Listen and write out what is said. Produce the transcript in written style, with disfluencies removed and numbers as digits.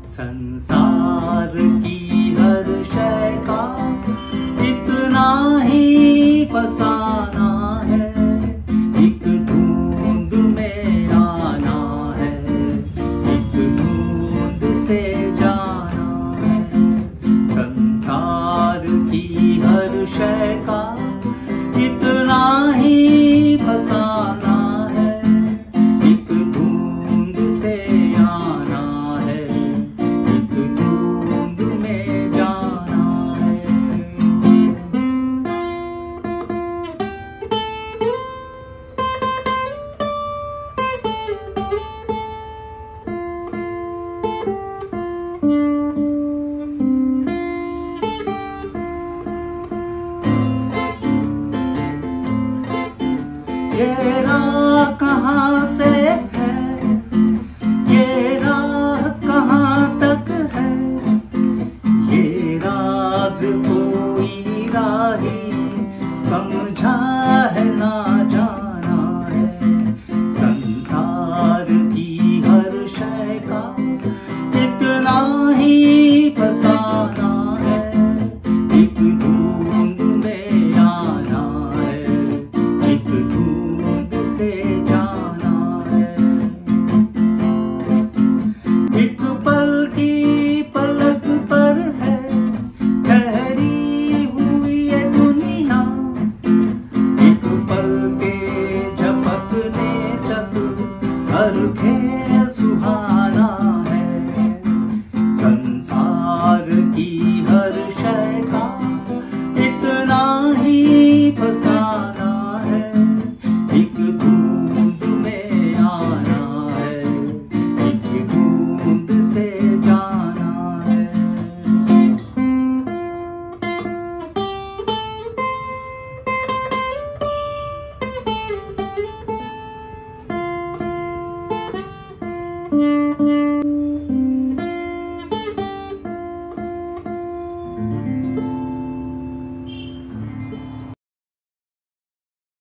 संसार की हर शय का इतना ही फसाना है, एक धुंध में आना है, एक धुंध से जाना है। संसार की हर शय का इतना ही फसाना है, एक धुंध से आना है, एक धुंध में जाना है। ये राह कहाँ से है, ये राह कहाँ तक है, ये राज कोई राही समझा है ना जाना है। संसार की हर शय का इतना ही फसाना है, एक धुंध में आना है, एक धुंध से जाना है। एक पल की पलक पर है ठहरी हुई ये दुनिया, एक पल के झपकने तक हर खेल